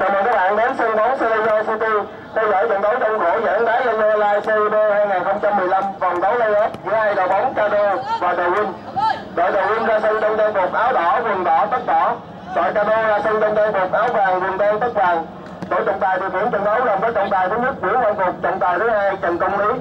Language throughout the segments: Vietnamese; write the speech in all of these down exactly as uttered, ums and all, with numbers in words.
Chào mừng các bạn đến sân bóng Selezio City theo dõi trận đấu trong khổ giải đá Lenovo Live Serie B hai không một năm vòng đấu playoff giữa hai đội bóng Cano và The Win. Đội The Win ra sân trong trang phục áo đỏ, quần đỏ, tất đỏ. Đội Cano ra sân trong trang phục áo vàng, quần đen, tất vàng. Đội trọng tài điều khiển trận đấu đồng với trọng tài thứ nhất Nguyễn Quang Phục, trọng tài thứ hai Trần Công Lý.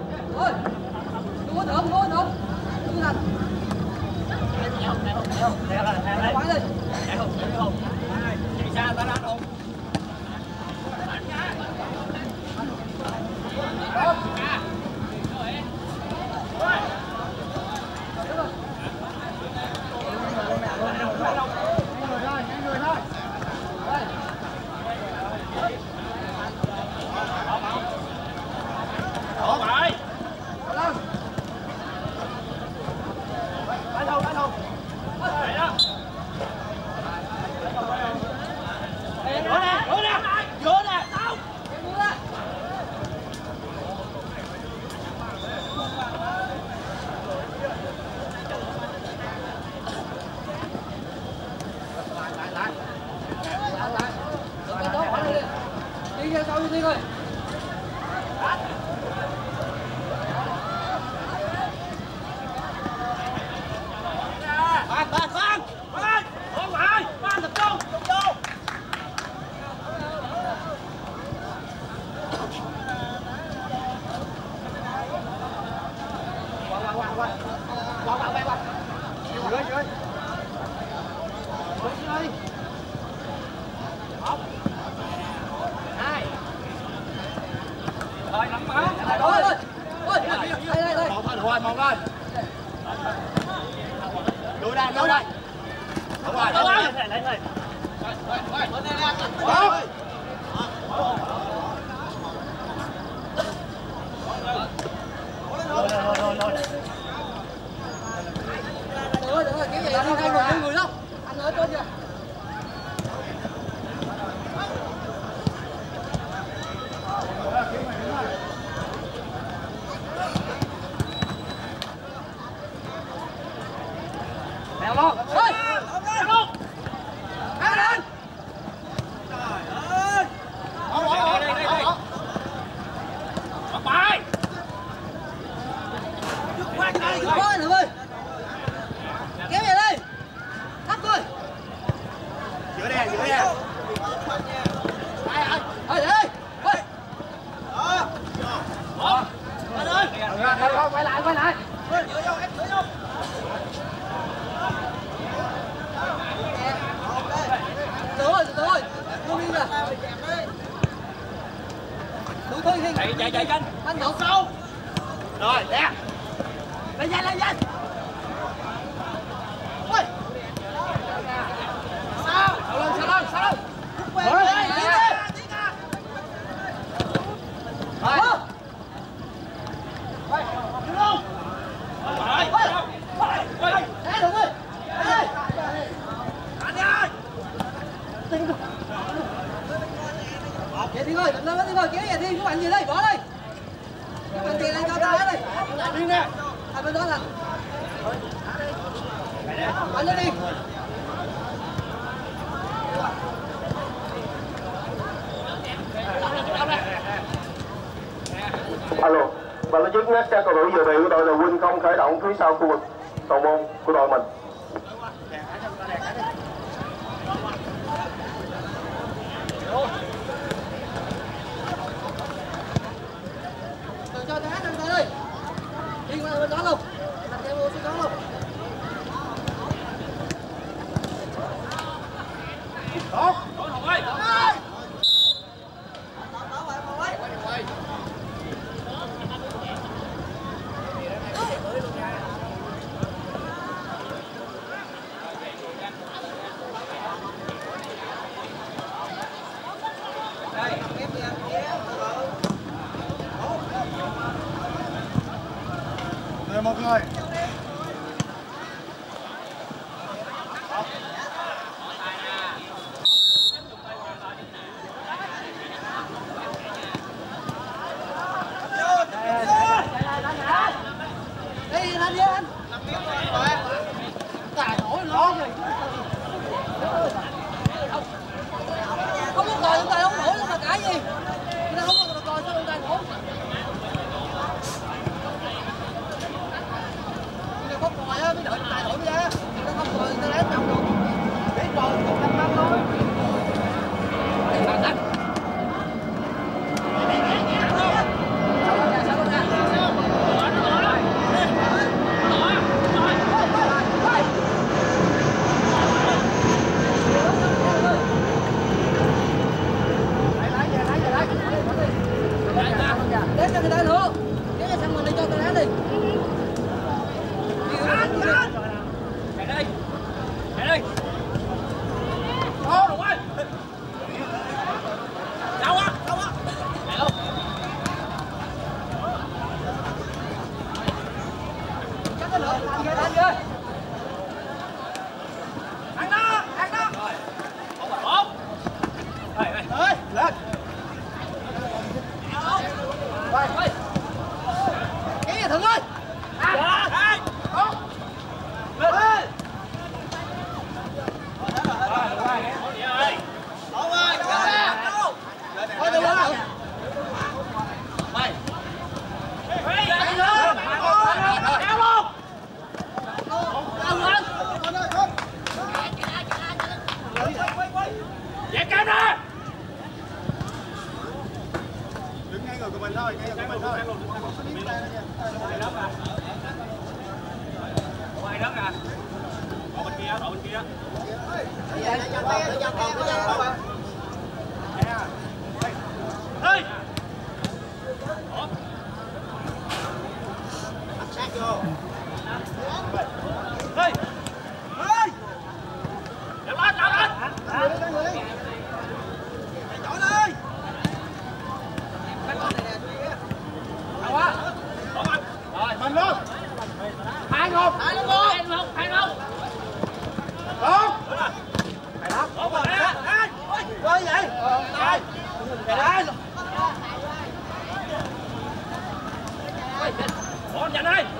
Alo, và nó dứt nhắc các cầu thủ dự bị của đội The Win không khởi động phía sau khu vực cầu môn của đội mình. Cho đá thằng ơi. Đi qua bên đó luôn. Đặt theo xuống đó luôn. Đó, đó Hồng ơi. Rồi một người. Đi anh đi anh. Tài nổi lo rồi. Không có cho người ta nữa. Kéo ra xong mình đi cho người ta đi. Chạy đi. Chạy đi. Ô, đúng rồi. Đâu á, đâu á. Chạy luôn. Cắt cái lửa, làm kìa, làm kìa. Ăn đó, ăn đó. Rồi. Không phải bốn. Đây, đây. Ơi, lên. Rồi, ơi. Kéo về Thượng ơi. Dạ. Hai, bốn. Lên. Lên. Thôi được rồi. Mày. Chạy lên. Kéo luôn. Không lên. Dẹp cam ra. Đứng ngay người của mình thôi, ngay người của mình thôi. Ngoài đất à. Ở bên kia, ở bên kia. Ê! Sát vô. Ê! Ê! Lên lên, lên lên. Chọi đi. Đâu quá. Rồi, Mình luôn. hai một, hai một, hai một, hai một. Bốn. Mày đó. Bốn rồi đó. Rồi vậy. Rồi. Về đây. Ủa nhanh đi.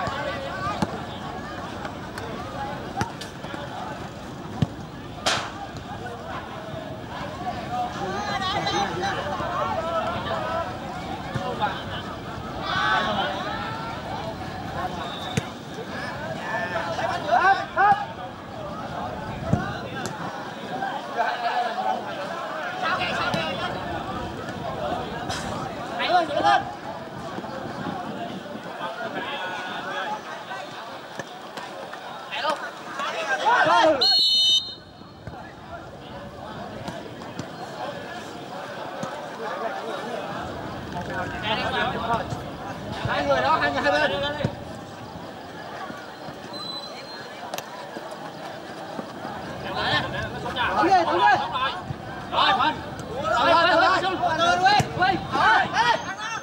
Mày ơi, chạy lên. Chạy luôn. Rồi. Hai người đó, hai người hai bên. Đúng rồi, đúng rồi. Rồi, mình. Rồi, rồi, rồi, rồi. Rồi, Quy, Quy. Rồi, ê.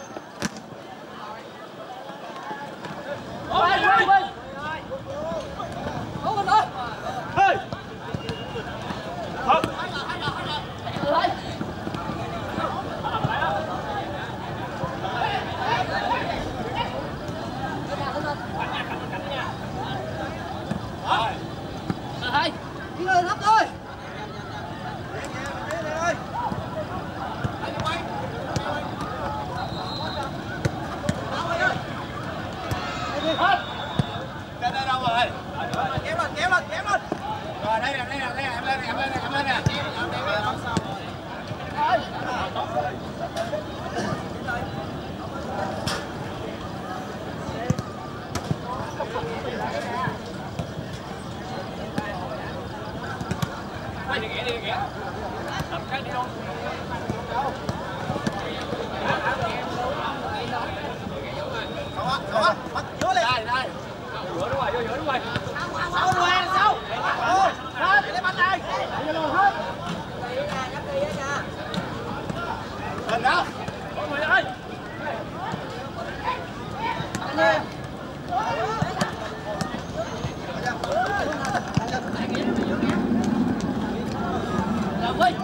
Ôi, Quy, Quy. Ôi, mình ơi. Hey. Thật. Rồi. Rồi, đi lên thấp thôi. Đây đây đâu rồi? Kéo lên, kéo lên, kéo lên. Rồi đây nè, đây nè, đây nè, em lên nè, em lên nè, em lên nè. Quay đi kìa, đi kìa. Đập cái đi luôn. Đâu á, đâu á, bắt giữa liền. Đây, đây. Vô giữa đúng rồi, vô giữa đúng rồi. Sao rồi, sao? Ôi, hết, lấy bánh đây. Đi luôn hết. Mình đó. Mọi người ơi. Anh ơi. Làm đi.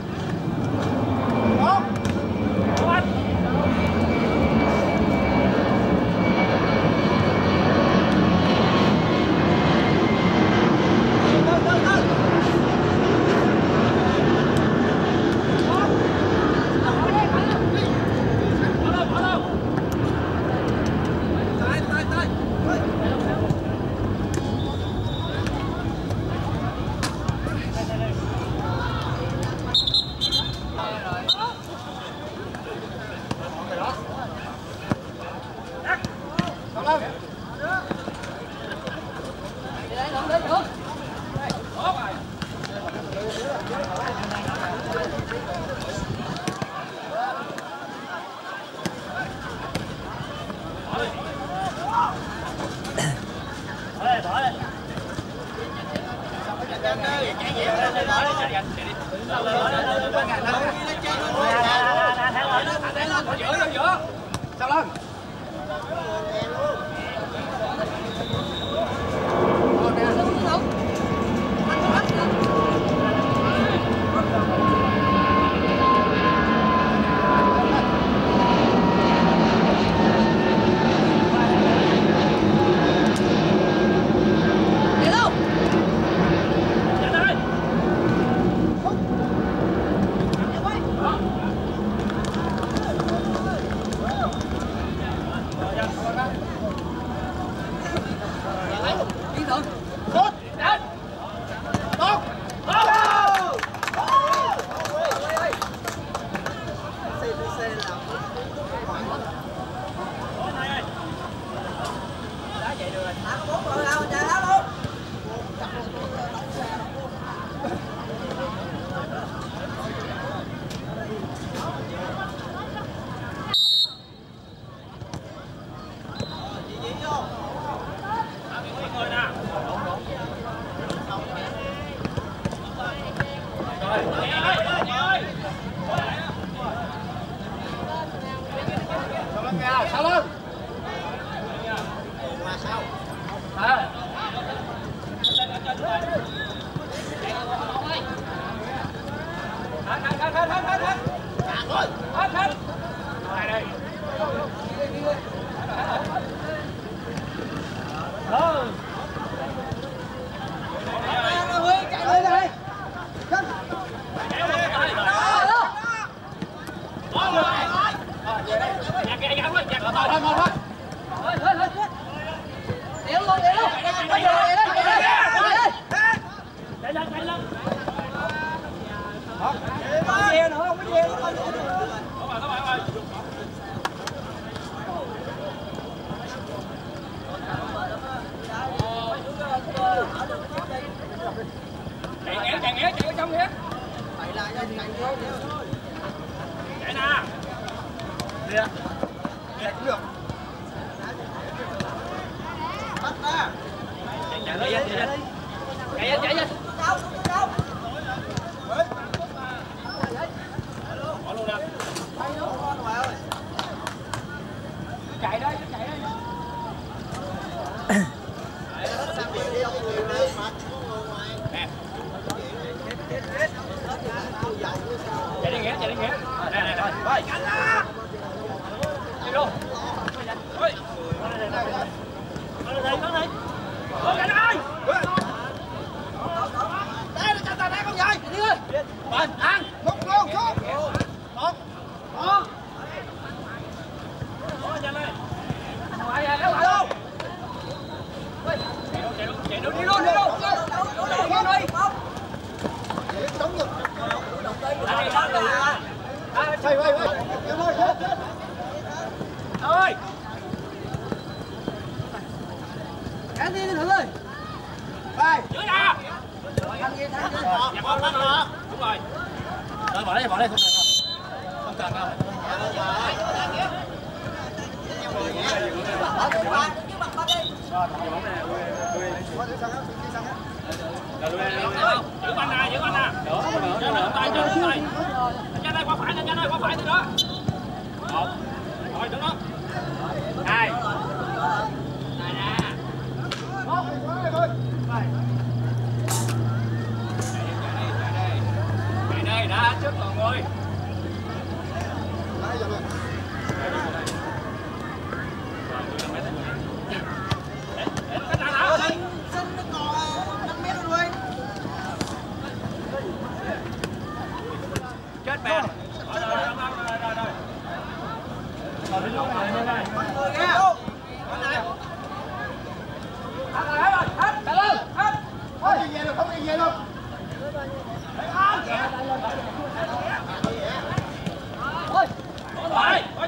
Bốn. Không anh. Từ từ từ. Đi giữa vô giữa sao lên sao lên à. Hết hết hết hết hết hết hết hết hết này đây đó chạy lên đây chạy nghé chạy nghé chạy ở trong nghé chạy lại chạy chạy chạy nè đi ạ chạy cũng được bắt ra chạy chạy lên chạy lên chạy lên đâu đâu bỏ luôn nè chạy đây chạy đây chạy đi ghé chạy đi ghé này này rồi rồi đi luôn ơi đây đây đây đây đây ôi cảnh ơi đây cho ta đây con dơi đi ơi mình ăn một luôn xuống một một ôi nhanh lên ngoài à kéo lại luôn chạy luôn chạy luôn đi luôn đi luôn đi luôn chống ngực đây đó là quay quay quay ơi cá đi đi thử ơi đây dưới nè nhập không bắt nữa đúng rồi rồi bỏ đây bỏ đây không cần không cần đâu giữ banh nè giữ banh nè giữ tay giữ tay nhanh đây qua phải nhanh đây qua phải từ đó một rồi đứng đó hai này nè một chạy đây chạy đây đã trước mọi người chết bè rồi rồi rồi rồi rồi rồi rồi đi luôn này đây này mọi người nghe hết rồi hết rồi hết chạy lên hết không đi về được không đi về được ôi ôi ôi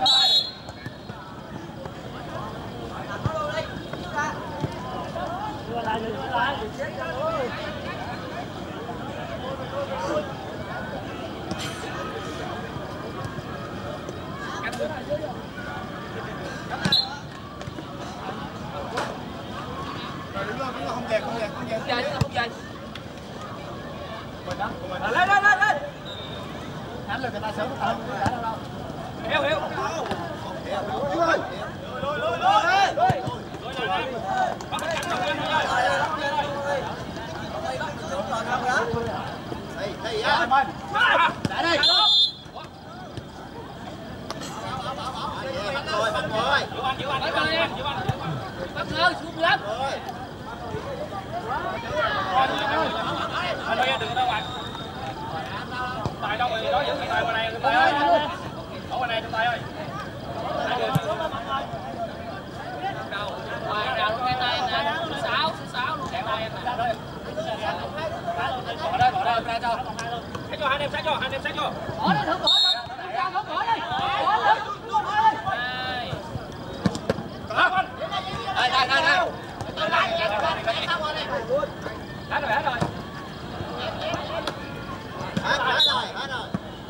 không về không về không về không về không về lên lên lên lên người ta sớm ta không đã đâu đâu. Hiếu Hiếu. Hiếu ơi. Lôi lôi lôi lôi. Lôi rồi. Bắt cánh trong game rồi. Đây, đây á. Mình. Đã đây. Bắt rồi, bắt rồi. Chịu anh, chịu anh, chịu anh, chịu anh. Bắt rồi, xuống lắm. Anh ơi, đừng có đâu bạn. Tài đâu rồi, đó giữ cái tài qua đây, tài ơi. Đổ qua đây trong tay ơi. Hai người. Đâu? Rồi, nào luôn cái tay nè. Số sáu, số sáu luôn. Kẹo đây em nè. Bỏ đây, bỏ đây, ra cho. Sát cho, hai anh em sát cho, hai anh em sát cho. Bỏ đi, thử bỏ đi. Bỏ đi. Bỏ đi. Đây, đây, đây, đây. Hết rồi, hết rồi. Hết, hết rồi, hết rồi.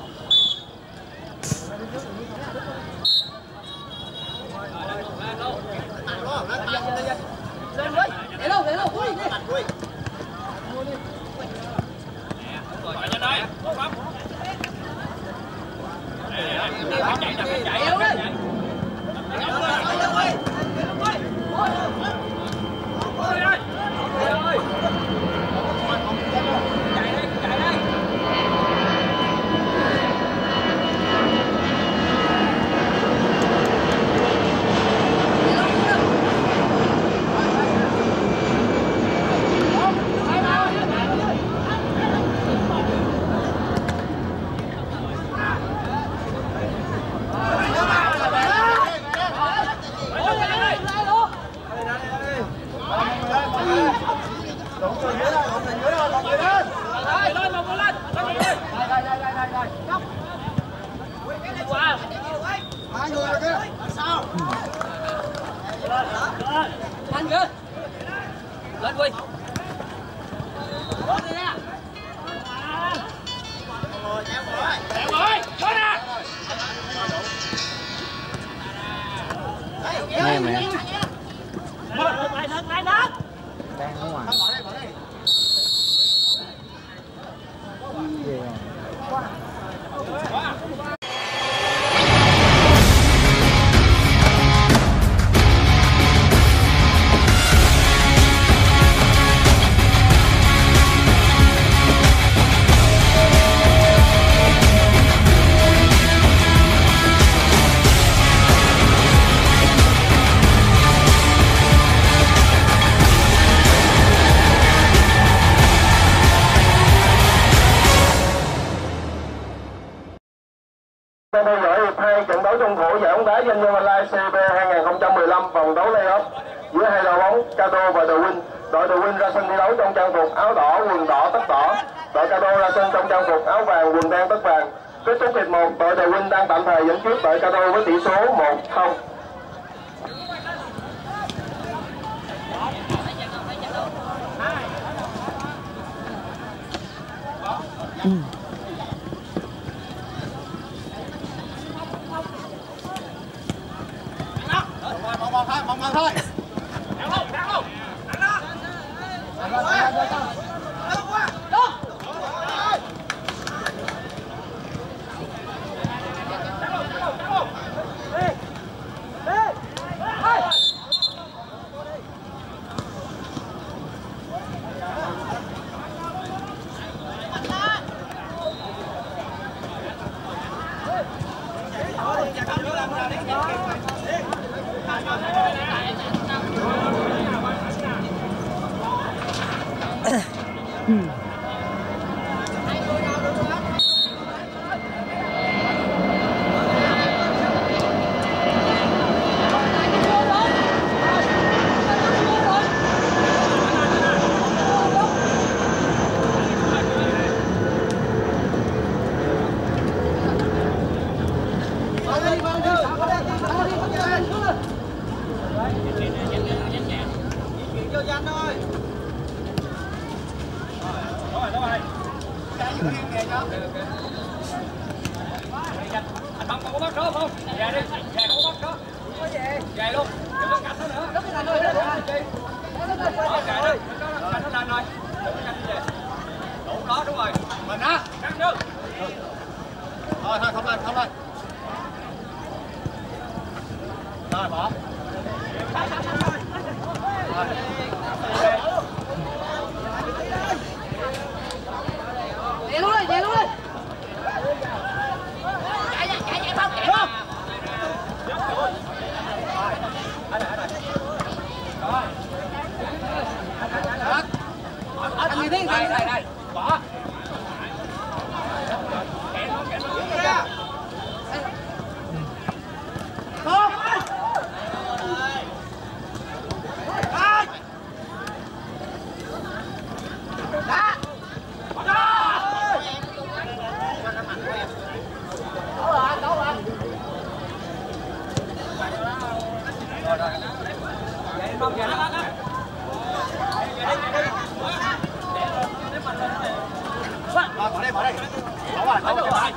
Mạnh luôn, lên mạnh. Lên đi. Để luôn, để luôn. Ui, đi. Mạnh ui. Rồi cho đây. Tốt lắm. Chạy chạy chạy chạy. Kéo đi. Anh kìa. Lên Quy. Lên đi nè. Rồi, kéo rồi. Kéo rồi. Cho nè. Nghe mẹ. Lại đất, lại đất. Đang ở ngoài. Bỏ đây, bỏ đây. Ghê rồi. Đang theo dõi hiệp hai trận đấu trong khổ giải bóng đá danh nhân Online xê bê hai không một năm vòng đấu play-off giữa hai đội bóng Cato và The Win. Đội The Win ra sân thi đấu trong trang phục áo đỏ, quần đỏ, tất đỏ. Đội Cato ra sân trong trang phục áo vàng, quần đen, tất vàng. Kết thúc hiệp một, đội The Win đang tạm thời dẫn trước đội Cato với tỷ số một không. Ừ. Mong mong thôi, mong mong thôi. Đảo luôn, đảo luôn. Đảo đó. Rồi, rồi, rồi, rồi. Đâu qua. Đâu. Vô danh thôi. Rồi, rồi. Anh bấm con bóc số không? Về đi, về con bóc số. Về luôn, đừng có cạnh nó nữa. Đó, về đi. Cạnh nó lên rồi. Đừng có cạnh về. Đủ đó, đúng rồi. Mình á, cắt chứ. Thôi thôi không lên không lên. Rồi bỏ. Chạy luôn đi, chạy luôn đi. Chạy chạy chạy chạy không chạy không. Anh gì thế? Đây đây đây. Bỏ. Bỏ đây, bỏ đây. Bỏ vào, bỏ vào.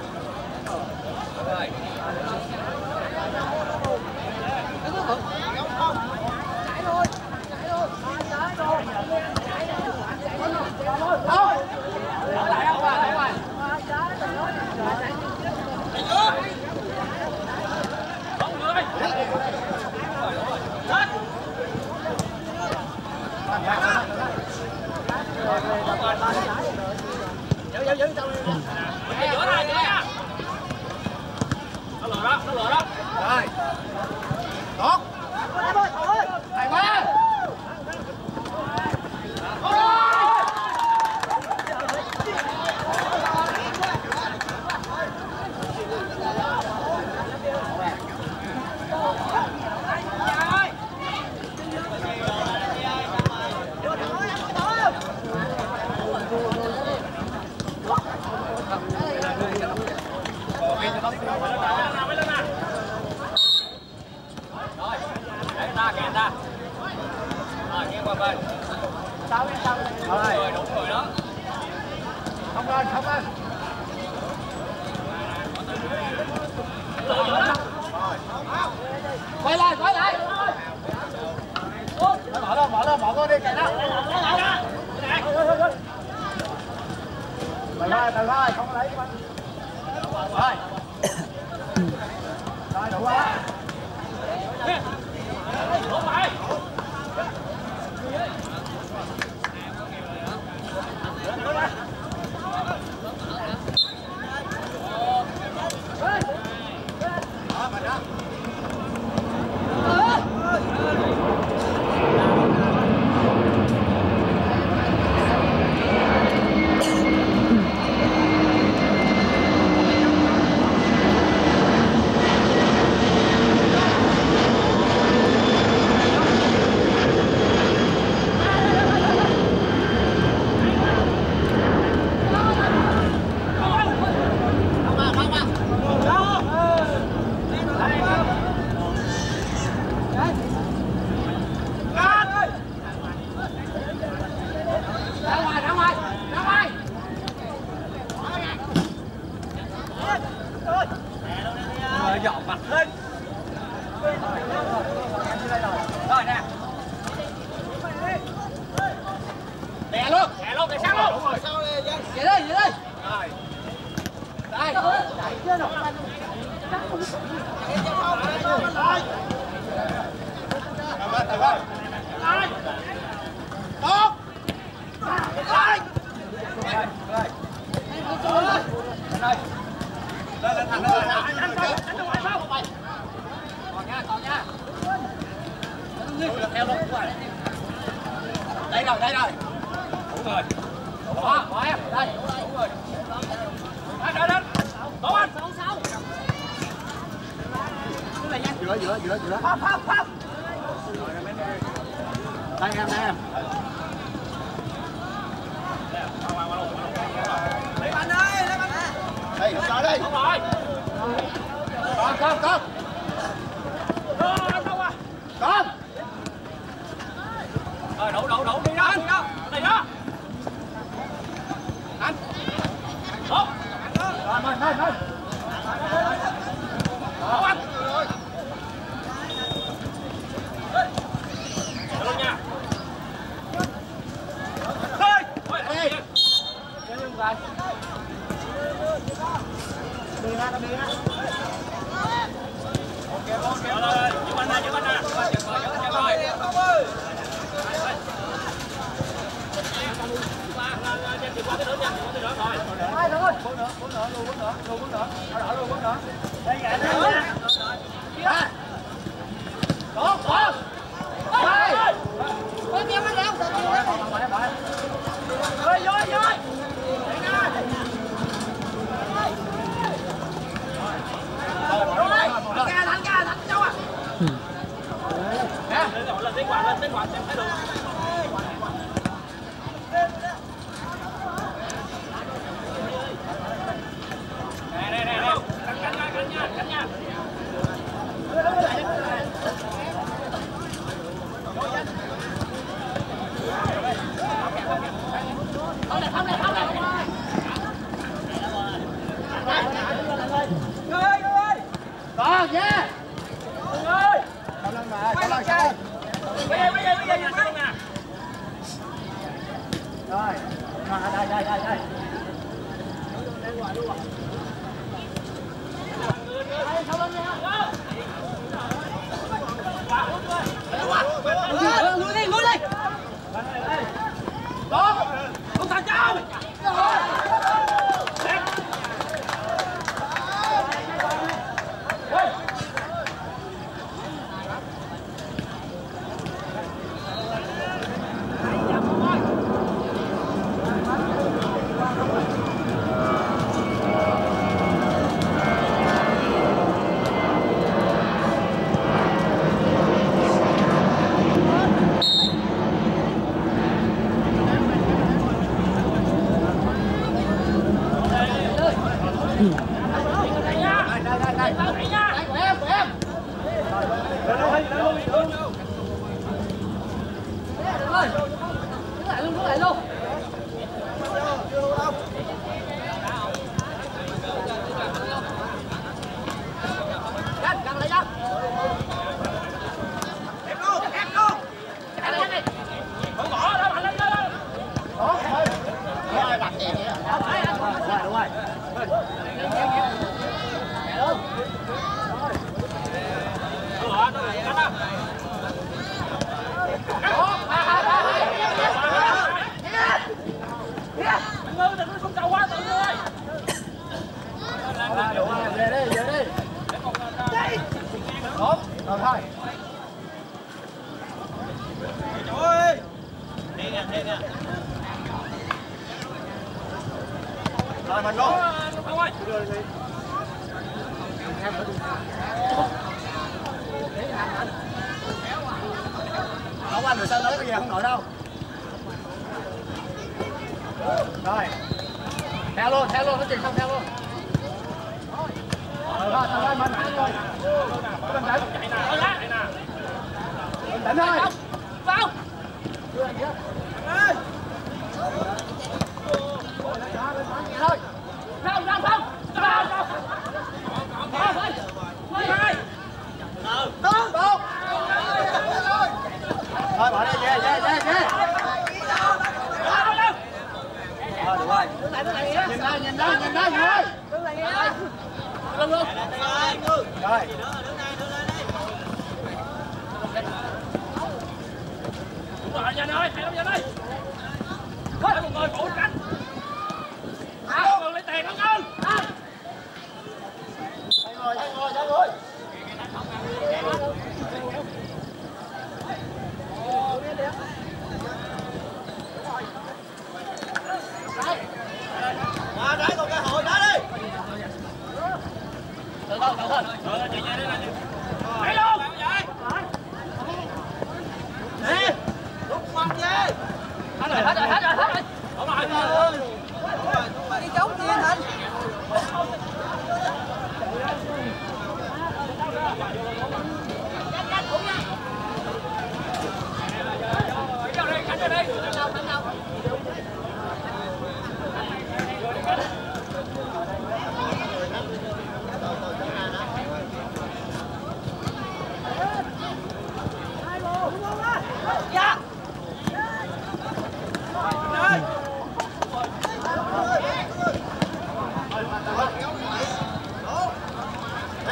Giữ giữ giữ trong đi. Giữa này nha. Nó lừa đó, nó lừa đó. Rồi. Tốt. Hay quá. Rồi, đúng rồi đó. Không lên, không lên. Quay lại, quay lại. Mở lên, mở lên, mở con đi, chạy đó. Từ thôi, từ thôi, không lấy con. Rồi. Rồi, đủ quá. Đủ phải. Dọn mặt lên. Rồi nè. Đè luôn, đè luôn, đè sát luôn. Đúng rồi, sao đây? Về đi, về đi. Rồi. Đây. Chạy chưa đâu. Từ từ. Rồi. Tốt. Rồi. Rồi. Rồi. Lên lên thẳng lên. Anh không, anh không phải không. Còn nha, còn nha. Theo luôn rồi. Đây rồi, đây rồi. Đúng rồi. Đó, bỏ em, đây. Đúng rồi. Đây, đây, đây. Tốt anh. Sáu, sáu. Giữa, giữa, giữa, giữa. Pháp, pháp, pháp. Đây em, đây em. Lấy bánh ơi, lấy bánh ơi. Đây, rồi đây. Không rồi. Con, con, con. Con, đâu à? Con. Rồi, đủ, đủ, đủ. Đi đó, đi đó. Đi đó. Anh. Tốt. Rồi, rồi, rồi, rồi. Tốt anh. Rồi. Luôn nha. Đây. Ôi, đây. Đi ra, đi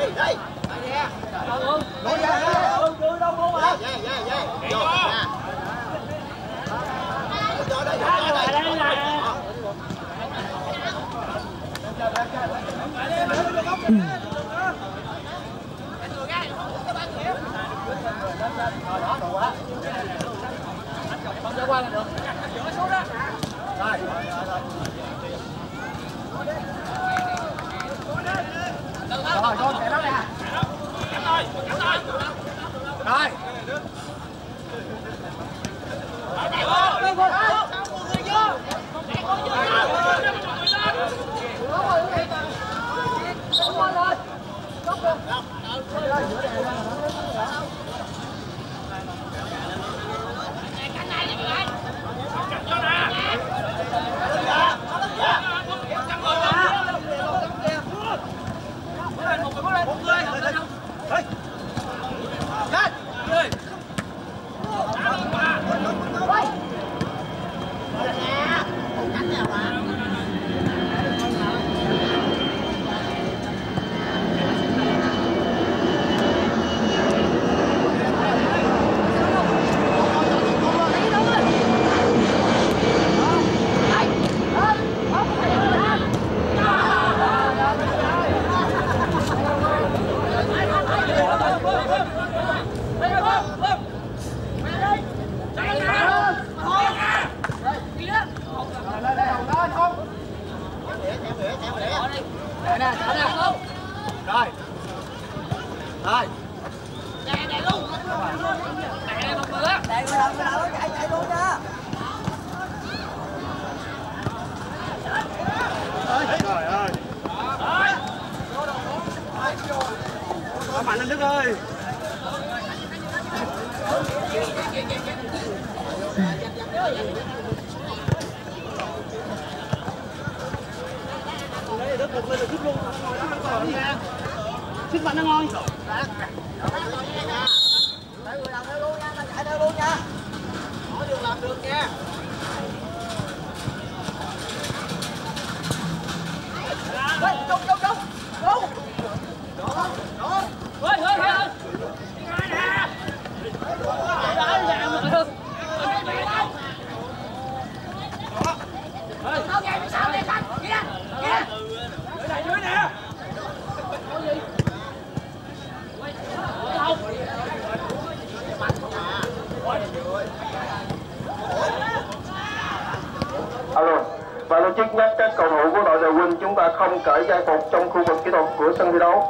Và tổ chức nhắc các cầu thủ của đội Đào Huynh chúng ta không cởi trang phục trong khu vực kỹ thuật của sân thi đấu.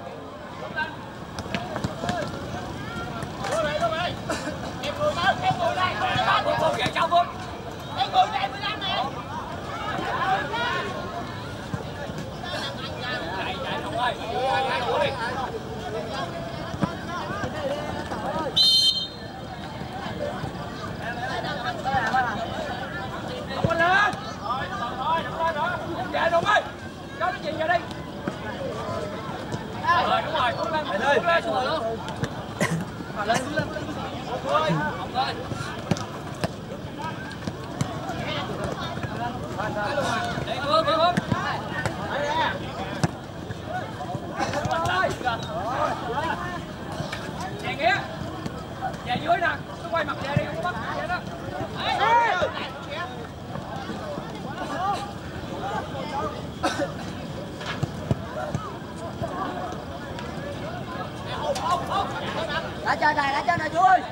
Đã chơi này, đã chơi này chú ơi.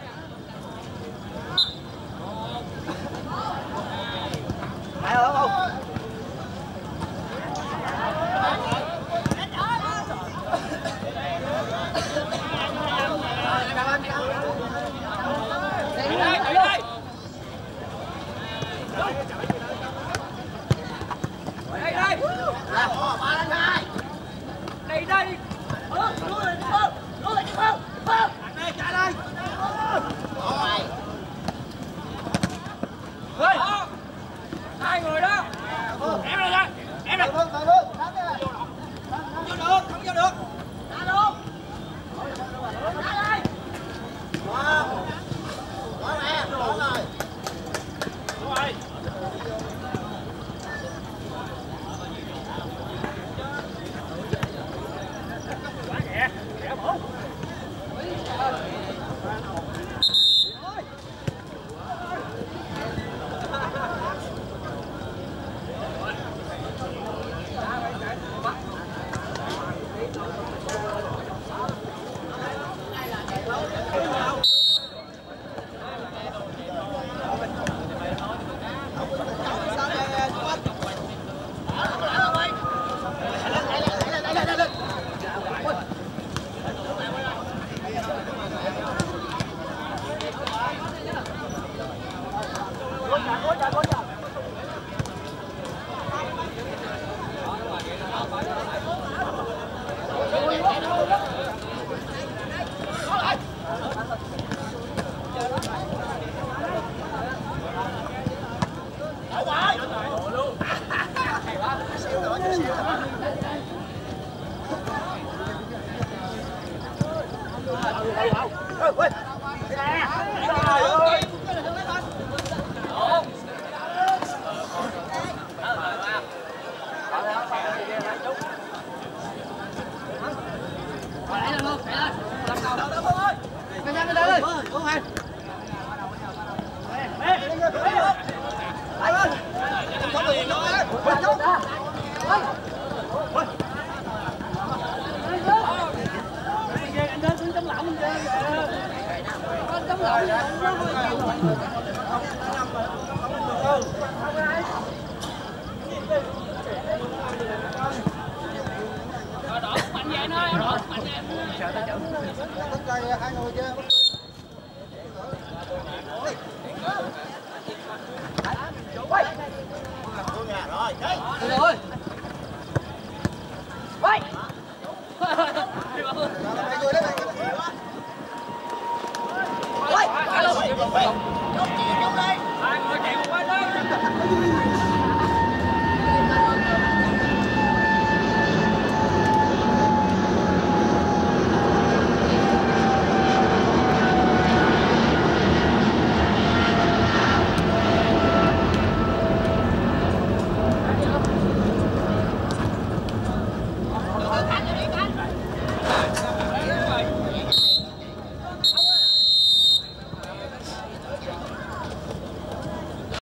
Phải không không? Đây đây đây. Đây đây. Ba lên hai. Đây đây. Lùi lùi lùi lùi lùi. Đây chạy đây. Đỏ mạnh vậy thôi, đỏ mạnh vậy. hai người kia.